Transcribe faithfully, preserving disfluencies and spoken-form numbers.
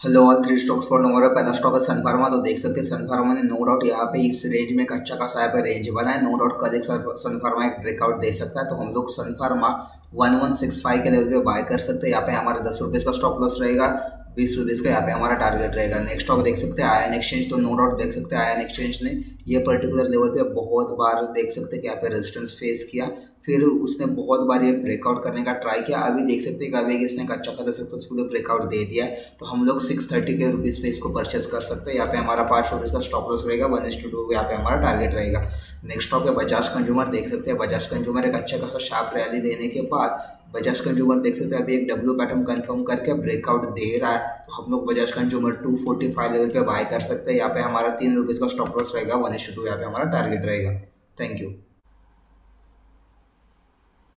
Hello all three stocks for tomorrow. पहला stock है Sun Pharma. तो देख सकते हैं सन फार्मा ने नो डाउट यहाँ पे इस रेंज में एक अच्छा खासा यहाँ पे रेंज बना है। नो डाउट कल एक सन फार्मा एक ब्रेकआउट दे सकता है, तो हम लोग Sun Pharma one one six five के लेवल पे बाय कर सकते हैं। यहाँ पे हमारा दस रुपीज़ का स्टॉप लॉस रहेगा, बीस रुपीज़ का यहाँ पे हमारा टारगेट रहेगा। नेक्स्ट स्टॉक देख सकते हैं आयन एक्सचेंज। तो नो डाउट देख सकते हैं आयन एक्सचेंज ने ये पर्टिकुलर लेवल पे बहुत बार देख सकते हैं कि यहाँ पे रेजिस्टेंस फेस किया, फिर उसने बहुत बार ये ब्रेकआउट करने का ट्राई किया। अभी देख सकते हैं कि अभी इसने एक अच्छा खासा सक्सेसफुली ब्रेकआउट दे दिया है, तो हम लोग सिक्स थर्टी के रुपीज़ पे इसको परचेस कर सकते हैं। यहाँ पे हमारा पाँच रुपीज़ का स्टॉप लॉस रहेगा, वन इस टू टू यहाँ पे हमारा टारगेट रहेगा। नेक्स्ट स्टॉक है बजाज कंज्यूमर। देख सकते हैं बजाज कंज्यूमर एक अच्छा खासा शार्प रैली देने के बाद बजाज कंज्यूमर देख सकते हैं अभी एक डब्ल्यू पैटर्न कंफर्म करके ब्रेकआउट दे रहा है, तो हम लोग Bajaj consumer two forty five level पे बाय कर सकते हैं। यहाँ पे हमारा तीन रुपीज़ का स्टॉप लॉस रहेगा, वन इस टू टू यहाँ पे हमारा टारगेट रहेगा। Thank you.